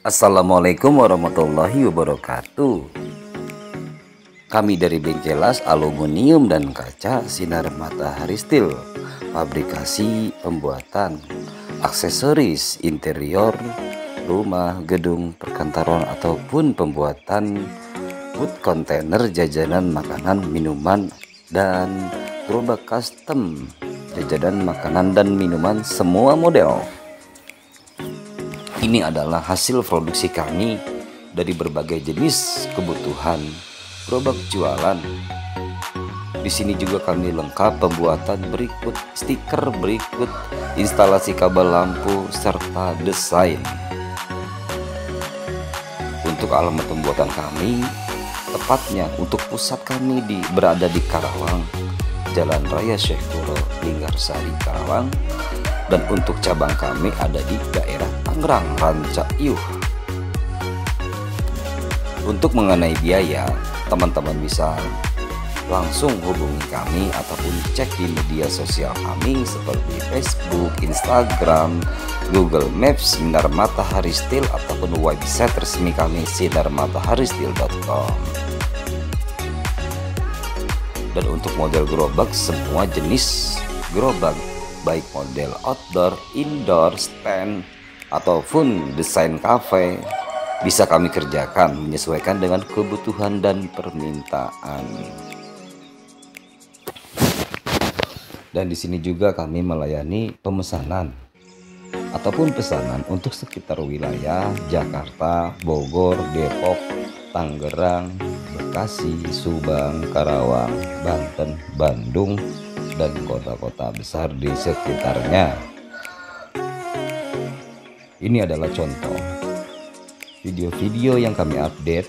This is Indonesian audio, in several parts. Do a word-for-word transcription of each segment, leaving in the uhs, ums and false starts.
Assalamualaikum warahmatullahi wabarakatuh. Kami dari Bengkelas Aluminium dan Kaca Sinar Matahari Steel, fabrikasi, pembuatan aksesoris interior rumah, gedung, perkantoran ataupun pembuatan food container, jajanan, makanan, minuman, dan gerobak custom jajanan, makanan, dan minuman semua model. Ini adalah hasil produksi kami dari berbagai jenis kebutuhan gerobak jualan. Di sini juga kami lengkap pembuatan berikut stiker, berikut instalasi kabel lampu serta desain. Untuk alamat pembuatan kami, tepatnya untuk pusat kami di berada di Karawang, Jalan Raya Syekh Kuro, Linggarsari, Karawang. Dan untuk cabang kami ada di daerah Tangerang, Rancayuh. Untuk mengenai biaya, teman-teman bisa langsung hubungi kami ataupun cek di media sosial kami seperti Facebook, Instagram, Google Maps, Sinar Matahari Steel, ataupun website resmi kami sinar matahari steel dot com. Dan untuk model gerobak, semua jenis gerobak, baik model outdoor, indoor, stand, ataupun desain cafe, bisa kami kerjakan menyesuaikan dengan kebutuhan dan permintaan. Dan di sini juga kami melayani pemesanan ataupun pesanan untuk sekitar wilayah Jakarta, Bogor, Depok, Tangerang, Bekasi, Subang, Karawang, Banten, Bandung, dan kota-kota besar di sekitarnya. Ini adalah contoh video-video yang kami update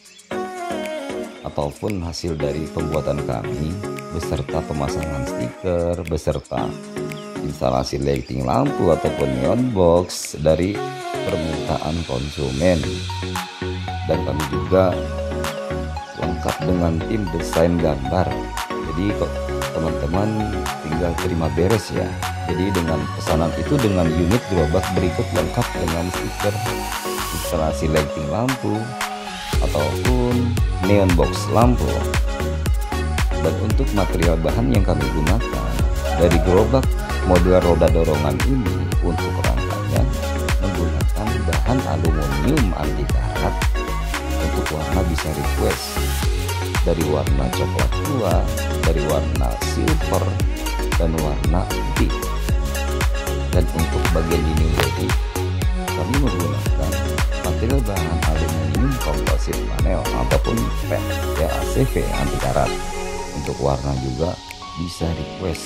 ataupun hasil dari pembuatan kami beserta pemasangan stiker, beserta instalasi lighting lampu ataupun neon box dari permintaan konsumen. Dan kami juga lengkap dengan tim desain gambar. Jadi kok teman-teman tinggal terima beres ya. Jadi dengan pesanan itu, dengan unit gerobak berikut lengkap dengan stiker, instalasi lighting lampu ataupun neon box lampu. Dan untuk material bahan yang kami gunakan dari gerobak model roda dorongan ini, untuk rangkanya menggunakan bahan aluminium anti karat. Untuk warna bisa request dari warna coklat tua, dari warna silver, dan warna pink. Dan untuk bagian dinding bodi, kami menggunakan material bahan aluminium komposit panel ataupun P ya A C V anti karat. Untuk warna juga bisa request.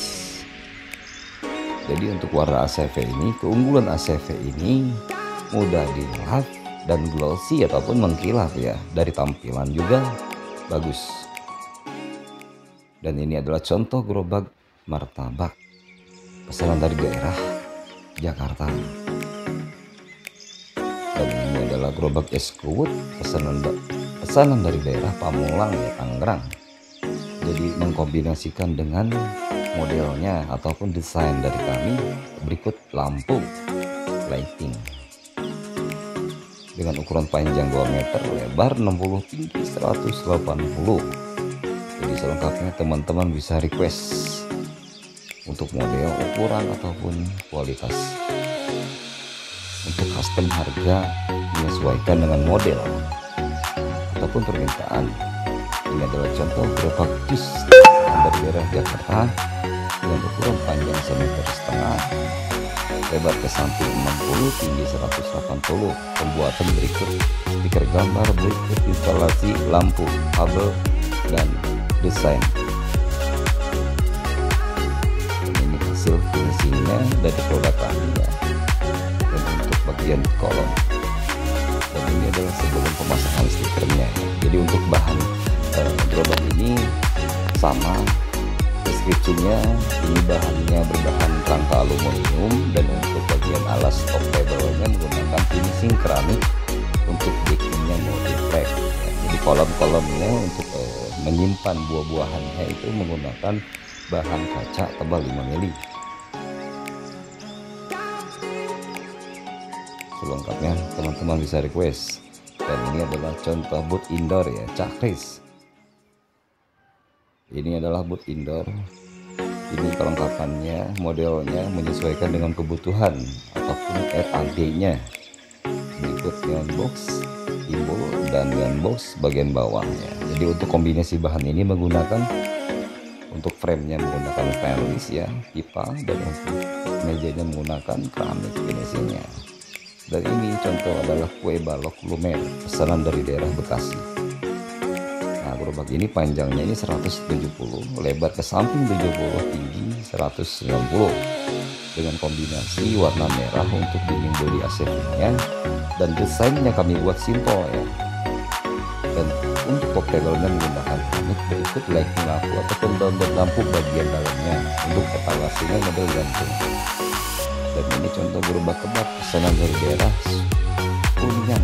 Jadi untuk warna A C V ini, keunggulan A C V ini mudah dilap dan glossy ataupun mengkilap ya. Dari tampilan juga bagus. Dan ini adalah contoh gerobak martabak pesanan dari daerah Jakarta. Dan ini adalah gerobak eskuwut pesanan pesanan dari daerah Pamulang ya, Tangerang. Jadi mengkombinasikan dengan modelnya ataupun desain dari kami berikut lampu lighting dengan ukuran panjang dua meter, lebar enam puluh, tinggi seratus delapan puluh. Jadi selengkapnya teman-teman bisa request untuk model, ukuran, ataupun kualitas. Untuk custom harga menyesuaikan dengan model ataupun permintaan. Ini adalah contoh gerobak jus dari daerah Jakarta dengan ukuran panjang semeter setengah, lebar ke samping enam puluh, tinggi seratus delapan puluh. Pembuatan berikut stiker gambar, berikut instalasi lampu, kabel, dan desain. Dan ini hasil finishingnya dari produk kami ya. Dan untuk bagian kolom, dan ini adalah sebelum pemasangan stikernya ya. Jadi untuk bahan eh, gerobak ini sama deskripsinya, ini bahannya berbahan rangka aluminium, dan untuk bagian alas top labelnya menggunakan finishing keramik. Untuk backingnya multi-track ya. Jadi kolom-kolomnya untuk eh, menyimpan buah-buahannya itu menggunakan bahan kaca tebal lima mili. selengkapnya teman-teman bisa request. Dan ini adalah contoh boot indoor ya, Cakris. Ini adalah boot indoor. Ini kelengkapannya, modelnya menyesuaikan dengan kebutuhan ataupun R A D-nya. Berikut neon box, timbul dan neon box bagian bawahnya. Jadi untuk kombinasi bahan ini menggunakan, untuk frame-nya menggunakan stainless ya, pipa, dan untuk mejanya menggunakan keramik finishingnya. Dan ini contoh adalah kue balok lumer pesanan dari daerah Bekasi. Nah, gerobak ini panjangnya ini seratus tujuh puluh, lebar ke samping tujuh puluh, tinggi seratus sembilan puluh, dengan kombinasi warna merah untuk dinding bodi A C V-nya, dan desainnya kami buat simpel ya. Dan untuk top table-nya menggunakan keramik. Berikut lighting lampu ataupun download lampu bagian dalamnya. Untuk etalasinya model gantung. Dan ini contoh gerobak kebab pesanan dari daerah Kuningan.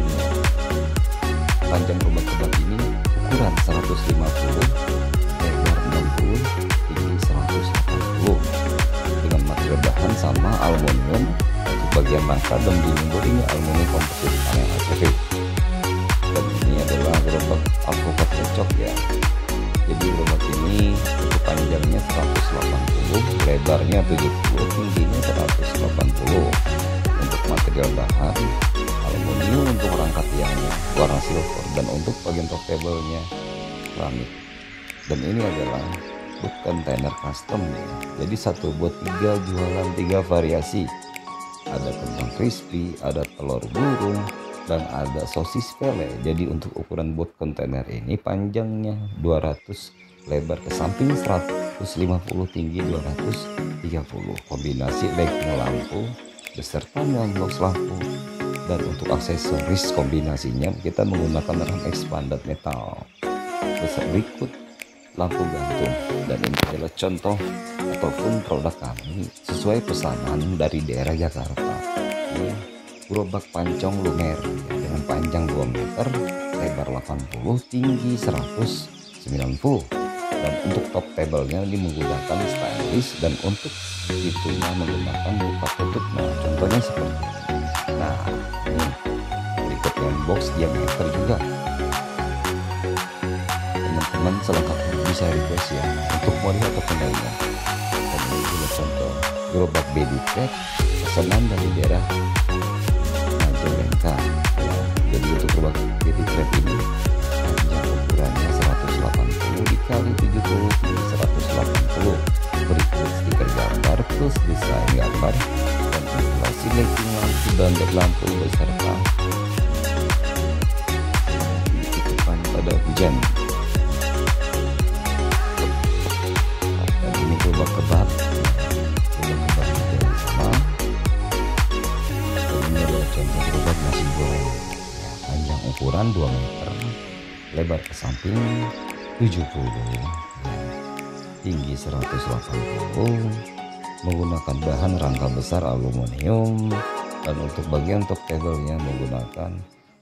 Panjang gerobak kebab ini ukuran seratus lima puluh, lebar enam puluh, tinggi seratus delapan puluh, dengan material bahan sama aluminium. Untuk bagian rangka dan dinding bodinya aluminium komposit panel A C V. Dan ini adalah gerobak alpukat cocok ya. Jadi gerobak ini untuk panjangnya seratus delapan puluh, lebarnya tujuh puluh, tingginya seratus delapan puluh. Untuk material bahan aluminium, untuk rangka tiangnya warna silver, dan untuk bagian top table-nya keramik. Dan ini adalah boot container custom ya. Jadi satu buat tiga, jualan tiga variasi. Ada kentang crispy, ada telur burung, dan ada sosis pele. Jadi untuk ukuran boot container ini panjangnya dua ratus, lebar ke samping seratus lima puluh, tinggi dua ratus tiga puluh. Kombinasi lighting lampu beserta neon box lampu. Dan untuk aksesoris kombinasinya kita menggunakan ram expanded metal. Besar berikut lampu gantung. Dan ini adalah contoh ataupun produk kami sesuai pesanan dari daerah Jakarta. Ini gerobak pancong lumer dengan panjang dua meter, lebar delapan puluh, tinggi seratus sembilan puluh. Dan untuk top table-nya ini menggunakan stainless, dan untuk pintunya menggunakan buka tutup. Nah, contohnya seperti ini. Nah, ini berikut dengan box diameter juga. Teman-teman selengkapnya bisa request ya untuk model ataupun lainnya. Dan ini juga contoh gerobak baby trap pesanan dari daerah Majalengka ya. Jadi untuk gerobak baby trap ini panjang ukurannya seratus delapan puluh dikali tujuh puluh, tinggi seratus delapan puluh. Berikut stiker gambar plus desain gambar dan instalasi lighting lampu dan lampu beserta titipan pada hujan. Dan ini gerobak kebab, gerobak kebab juga sama. Dan ini adalah contoh gerobak nasi goreng ya, panjang ukuran dua meter, lebar ke samping tujuh puluh ya, tinggi seratus delapan puluh, menggunakan bahan rangka besar aluminium. Dan untuk bagian top table-nya menggunakan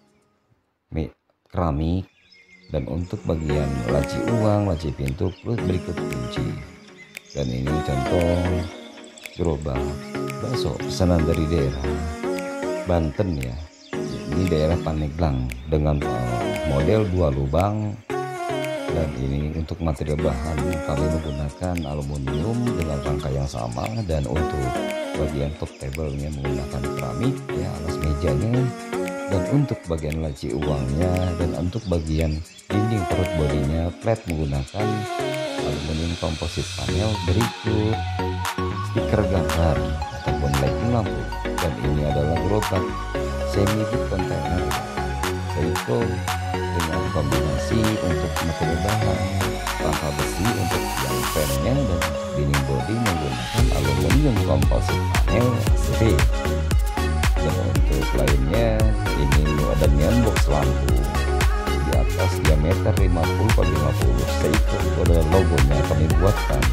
keramik. Dan untuk bagian laci uang, laci pintu plus berikut kunci. Dan ini contoh gerobak bakso pesanan dari daerah Banten ya. Ini daerah Pandeglang dengan model dua lubang. Dan ini untuk material bahan kami menggunakan aluminium dengan rangka yang sama. Dan untuk bagian top table-nya menggunakan keramik ya, alas mejanya. Dan untuk bagian laci uangnya dan untuk bagian dinding perut bodinya flat menggunakan aluminium komposit panel. Berikut stiker gambar ataupun lighting lampu. Dan ini adalah gerobak semi boot container yaitu dengan kombinasi untuk material bahan rangka besi untuk yang frame-nya, dan dinding bodi menggunakan aluminium komposit panel A C V. Dan untuk lainnya ini ada neon box lampu di atas diameter lima puluh kali lima puluh, itu adalah logonya kami buatkan.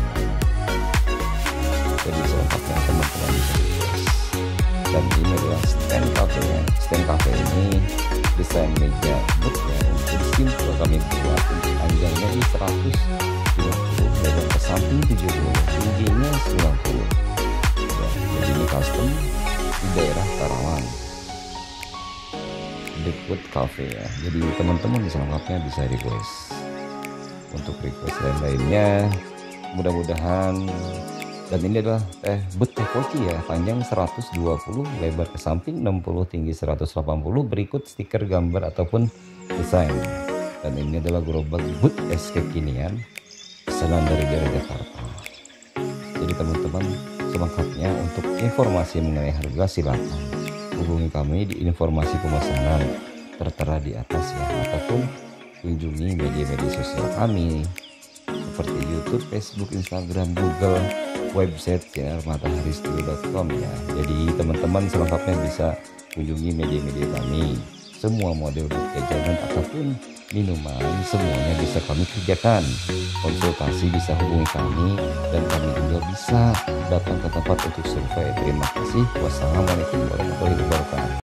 Jadi selengkapnya teman-teman bisa request. Dan ini adalah stand cafe ya. Stand cafe ini desain meja bootnya untuk simple kami buat. Untuk panjangnya ini seratus lima puluh, lebar ke samping tujuh puluh, tingginya sembilan puluh ya. Jadi ini custom di daerah Karawang. Liquid Cafe ya. Jadi teman-teman bisa lengkapnya bisa request. Untuk request lain-lainnya mudah-mudahan. Dan ini adalah teh betuh koki ya, panjang seratus dua puluh, lebar ke samping enam puluh, tinggi seratus delapan puluh. Berikut stiker gambar ataupun desain. Dan ini adalah gerobak but es kekinian pesanan dari daerah Jakarta. Jadi teman-teman selengkapnya untuk informasi mengenai harga silakan hubungi kami di informasi pemesanan tertera di atas ya, ataupun kunjungi media-media sosial kami seperti YouTube, Facebook, Instagram, Google, website ya matahari studio dot com ya. Jadi teman-teman selengkapnya bisa kunjungi media-media kami. Semua model but jajanan ataupun minuman semuanya bisa kami kerjakan. Konsultasi bisa hubungi kami dan kami juga bisa datang ke tempat untuk survei. Terima kasih. Wassalamualaikum warahmatullahi wabarakatuh.